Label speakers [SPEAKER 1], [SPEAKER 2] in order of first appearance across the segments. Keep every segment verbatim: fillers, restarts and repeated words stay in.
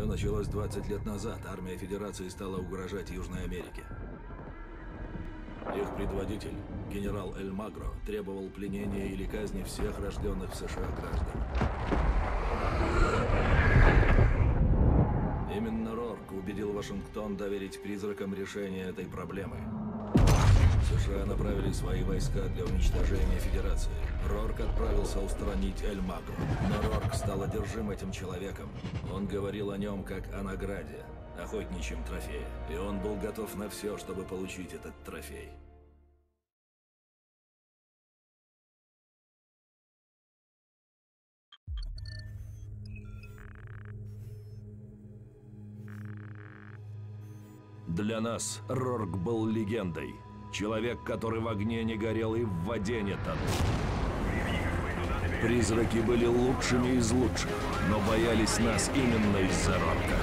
[SPEAKER 1] Все началось двадцать лет назад. Армия Федерации стала угрожать Южной Америке. Их предводитель, генерал Эль Магро, требовал пленения или казни всех рожденных в США граждан. Именно Рорк убедил Вашингтон доверить призракам решение этой проблемы. США направили свои войска для уничтожения Федерации. Рорк отправился устранить Эль Магро. Но Рорк стал одержим этим человеком. Он говорил о нем как о награде, охотничьем трофее. И он был готов на все, чтобы получить этот трофей. Для нас Рорк был легендой. Человек, который в огне не горел и в воде не тонул. Призраки были лучшими из лучших, но боялись нас именно из-за Рорка.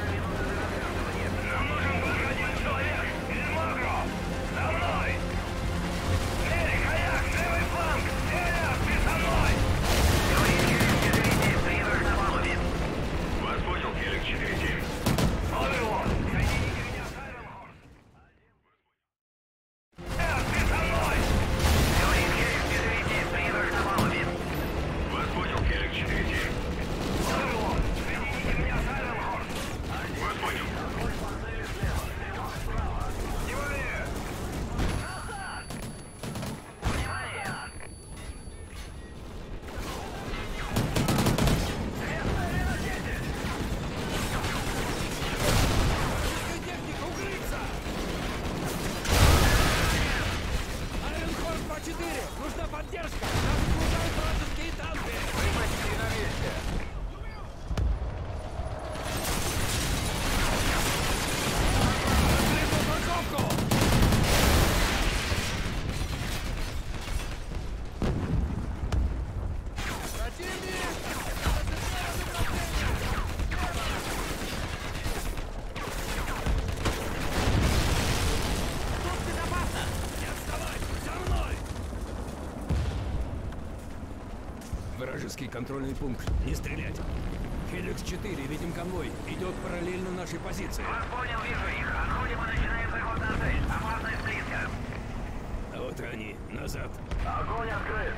[SPEAKER 2] Вражеский контрольный пункт. Не стрелять. Хеликс четыре, видим конвой. Идет параллельно нашей позиции.
[SPEAKER 3] Вас понял, вижу их. Отходим и начинаем заход на цель. Опасность близко.
[SPEAKER 2] А вот и они. Назад.
[SPEAKER 3] Огонь открыт.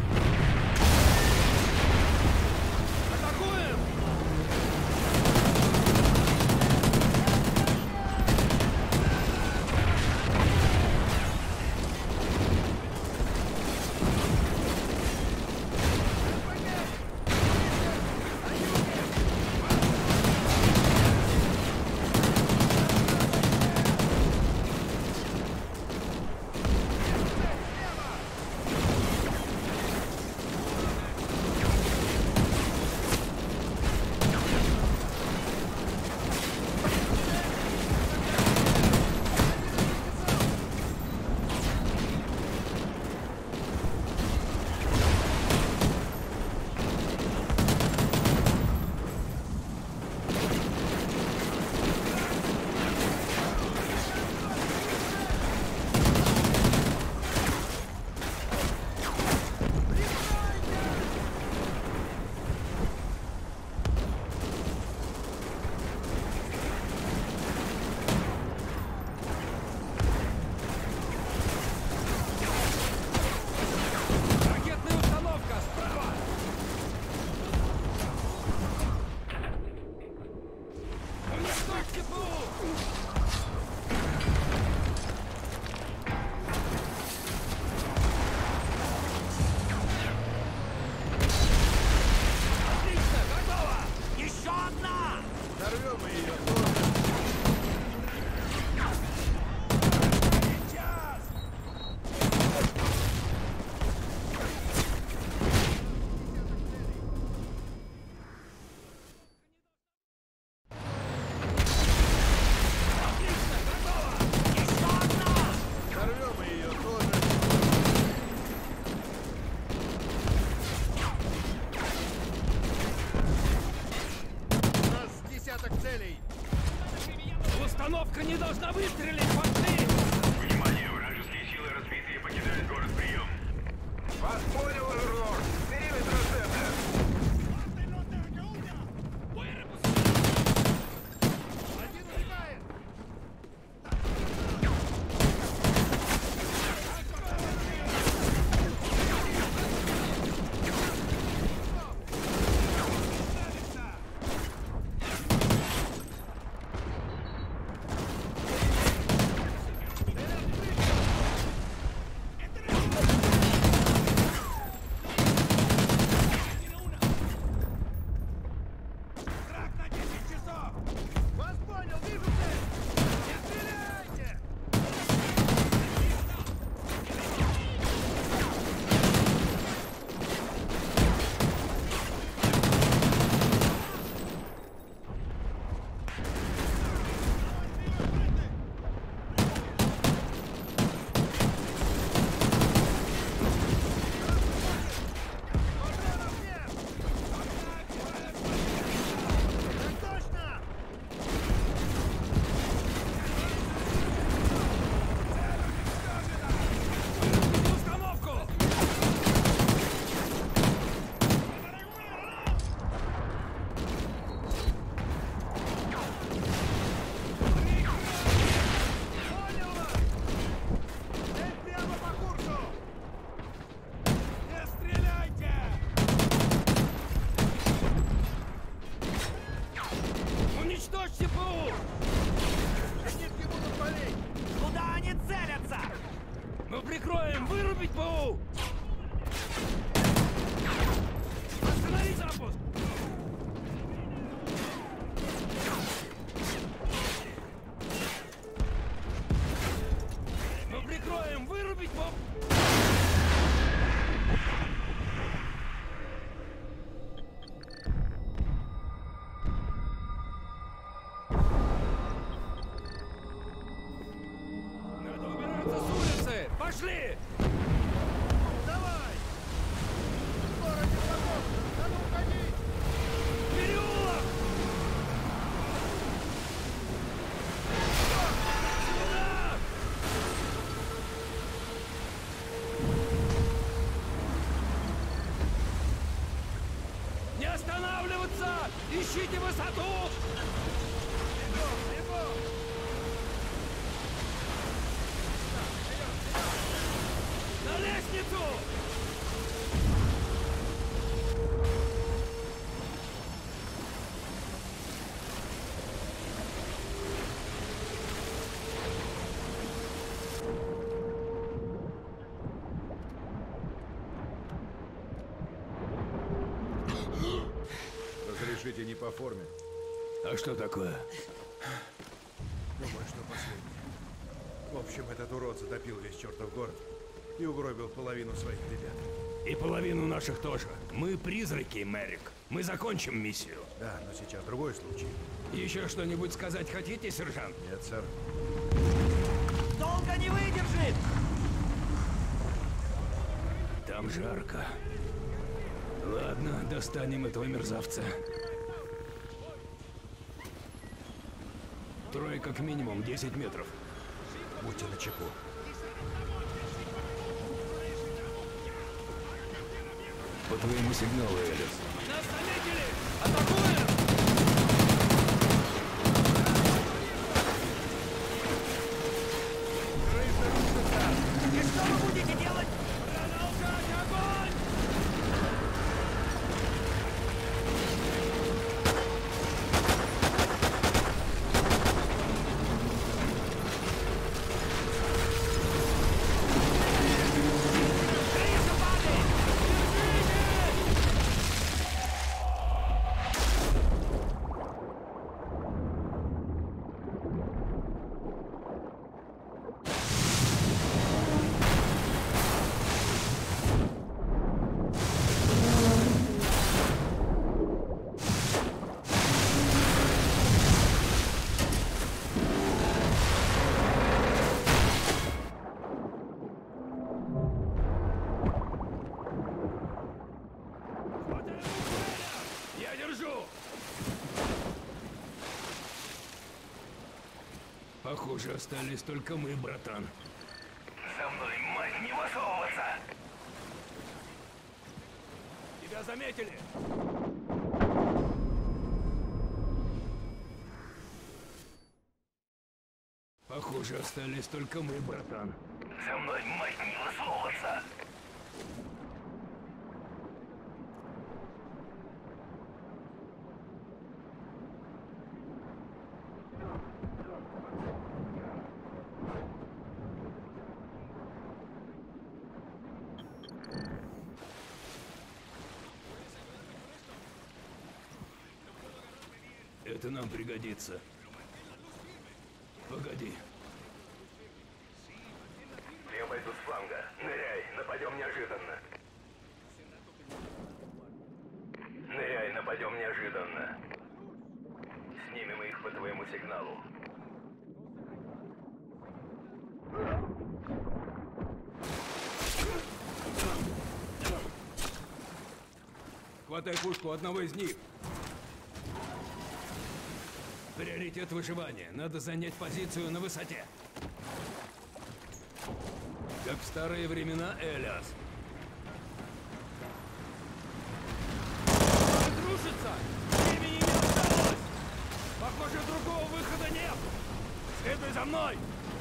[SPEAKER 2] Атакуем!
[SPEAKER 4] Установка не должна выстрелить в отцы!
[SPEAKER 3] Внимание! Вражеские силы разбиты и покидают город. Прием! Вас понял, Оверлорд! Периметр центра!
[SPEAKER 4] Уничтожьте ПУ!
[SPEAKER 3] Зенитки будут палить!
[SPEAKER 4] Куда они целятся? Мы прикроем! Вырубить ПУ! Останови запуск! Мы прикроем! Вырубить ПУ! Надо убираться с улицы! Пошли!
[SPEAKER 3] Давай! В городе врагов! Надо уходить!
[SPEAKER 4] Переулок! Сюда! Не останавливаться! Ищите высоту!
[SPEAKER 3] Бегом, бегом!
[SPEAKER 4] На лестницу!
[SPEAKER 5] Разрешите не по форме.
[SPEAKER 2] А что такое?
[SPEAKER 5] Думаю, что последнее. В общем, этот урод затопил весь чертов город и угробил половину своих ребят.
[SPEAKER 2] И половину наших тоже. Мы призраки, Мэрик. Мы закончим миссию.
[SPEAKER 5] Да, но сейчас другой случай.
[SPEAKER 2] Еще что-нибудь сказать хотите, сержант?
[SPEAKER 5] Нет, сэр.
[SPEAKER 4] Долго не выдержит!
[SPEAKER 2] Там жарко. Ладно, достанем этого мерзавца. Трое как минимум, десять метров.
[SPEAKER 5] Будьте начеку.
[SPEAKER 2] По твоему сигналу, Элис.
[SPEAKER 4] Нас заметили! Атакуем! И что вы будете делать? Продолжать огонь! Крыша падает! Держите! Хватаем целя! Я держу!
[SPEAKER 2] Похоже, остались только мы, братан.
[SPEAKER 3] За мной, мать, не высовываться!
[SPEAKER 4] Тебя заметили!
[SPEAKER 2] Похоже, остались только мы, братан.
[SPEAKER 3] За мной, мать, не высовываться!
[SPEAKER 2] Это нам пригодится. Погоди.
[SPEAKER 3] Я пойду с фланга. Ныряй, нападем неожиданно. Ныряй, нападем неожиданно. Снимем их по твоему сигналу.
[SPEAKER 2] Хватай пушку одного из них. Приоритет выживания. Надо занять позицию на высоте. Как в старые времена, Элиас.
[SPEAKER 4] Рушится! Времени не осталось! Похоже, другого выхода нет! Следуй за мной!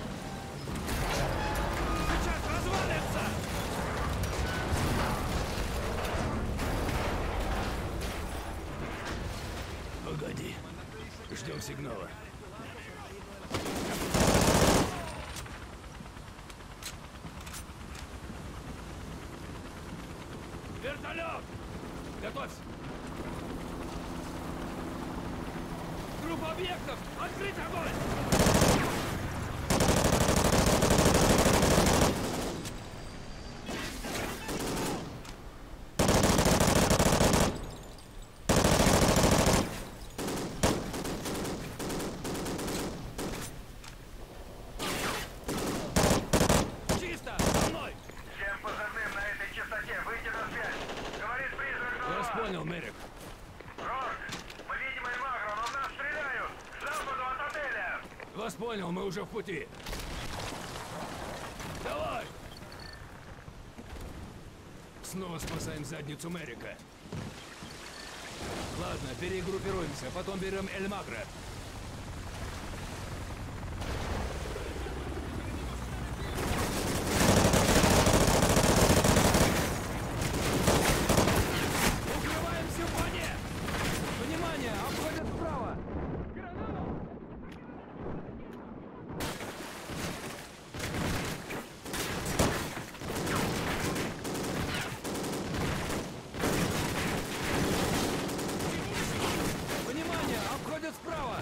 [SPEAKER 4] Сейчас развалится!
[SPEAKER 2] Погоди. Ждем сигнала.
[SPEAKER 4] Вертолет! Готовься! Группа объектов! Открыть огонь! Чисто! За мной!
[SPEAKER 3] Всем позывным на этой частоте выйти на связь. Говорит призрак
[SPEAKER 2] Я вас
[SPEAKER 3] Ноа.
[SPEAKER 2] понял, Мерик.
[SPEAKER 3] Рорк, мы видим Эльмагро, но в нас стреляют! К западу от отеля!
[SPEAKER 2] Вас понял, мы уже в пути.
[SPEAKER 4] Давай!
[SPEAKER 2] Снова спасаем задницу Мерика. Ладно, перегруппируемся, потом берем Эль-Магро.
[SPEAKER 4] Укрываемся в воде! Внимание! Обходят справа! Внимание! Обходят справа!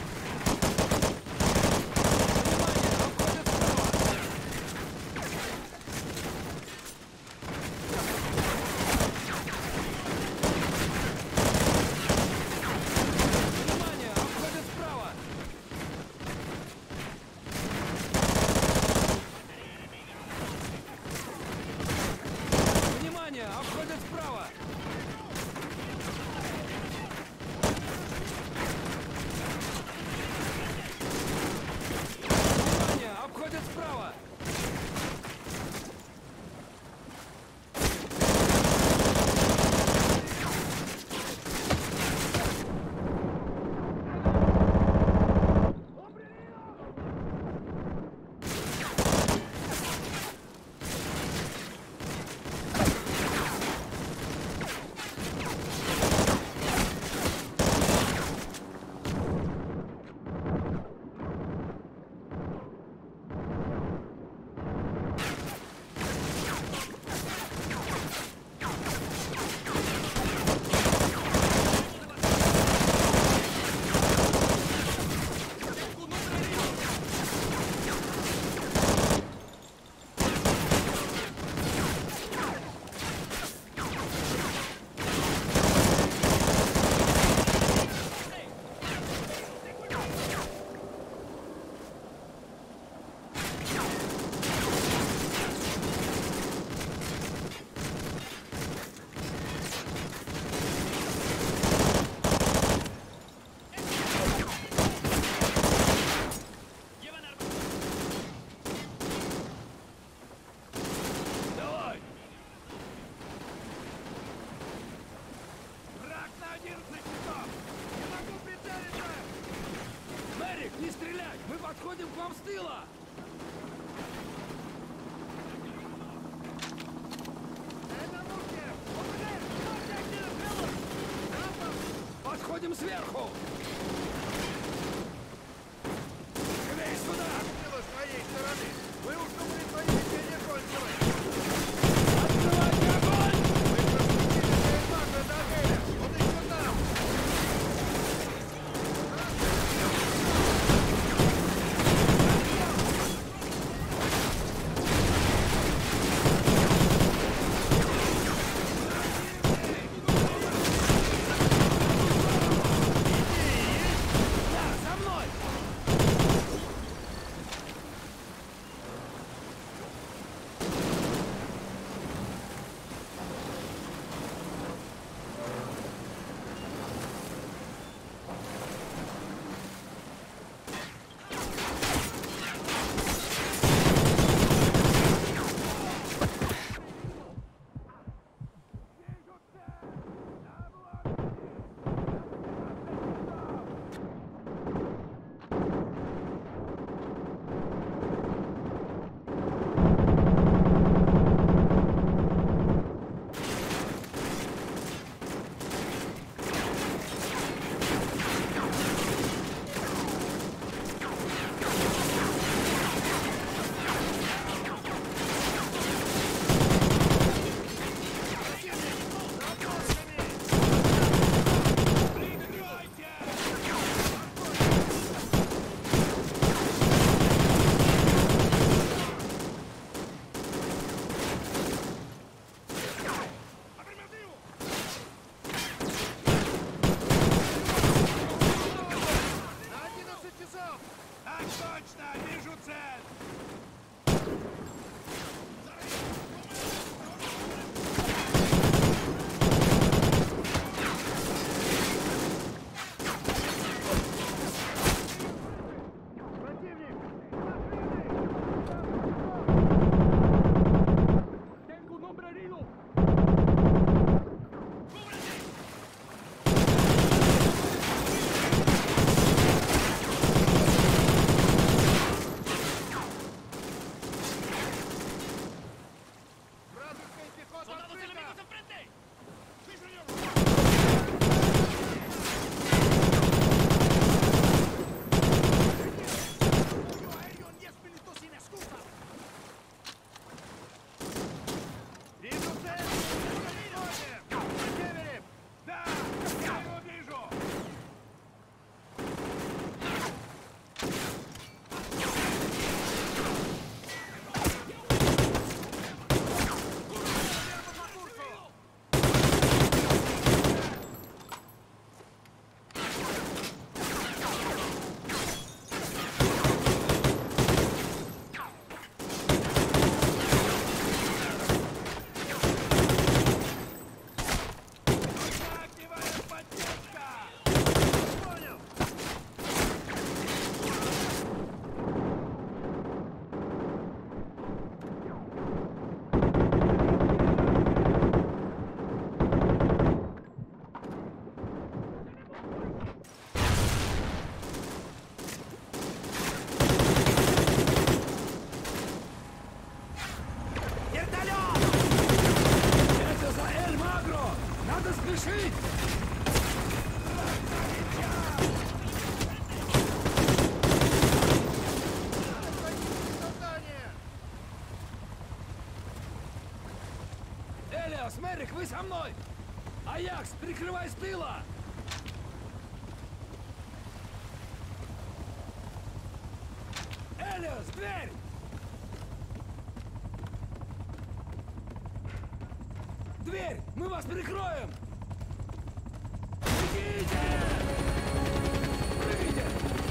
[SPEAKER 4] Внимание! Обходят справа! Внимание! Обходят справа! Внимание! Обходят справа! Внимание! Обходят справа! Давай! Враг на одиннадцать часов! Не могу прицелиться! Мерик, не стрелять! Мы подходим к вам с тыла! Подходим сверху! Живей сюда!
[SPEAKER 5] С твоей стороны! Мы уж думали, твои не кончилось!
[SPEAKER 4] Открывайте огонь!
[SPEAKER 5] Эльмагро до отеля! Он еще там! Иди,
[SPEAKER 4] готов! Так точно! Вижу цель!
[SPEAKER 2] Элиас, Мерик, вы со мной! Аякс, прикрывай с тыла! Элиас, дверь! Дверь! Мы вас прикроем! Бегите! Прыгайте!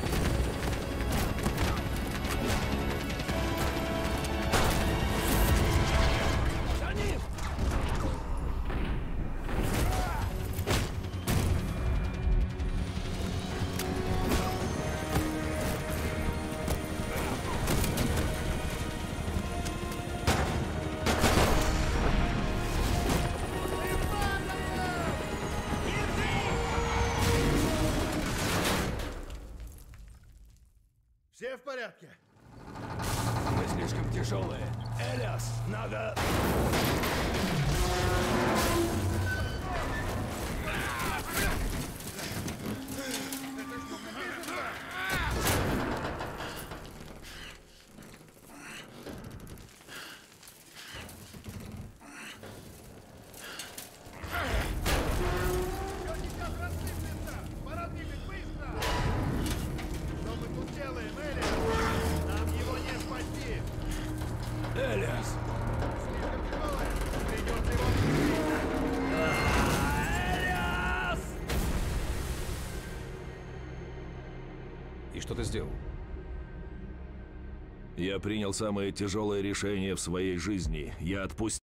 [SPEAKER 2] За ним!
[SPEAKER 5] Все в порядке?
[SPEAKER 2] Мы слишком тяжелые. Элиас, надо... Элиас! Элиас! И что ты сделал?
[SPEAKER 1] Я принял самое тяжелое решение в своей жизни. Я отпустил...